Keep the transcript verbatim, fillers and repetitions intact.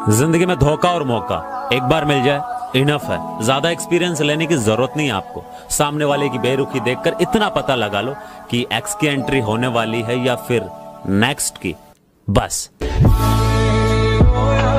जिंदगी में धोखा और मौका एक बार मिल जाए इनफ है। ज्यादा एक्सपीरियंस लेने की जरूरत नहीं है आपको। सामने वाले की बेरुखी देखकर इतना पता लगा लो कि एक्स की एंट्री होने वाली है या फिर नेक्स्ट की, बस।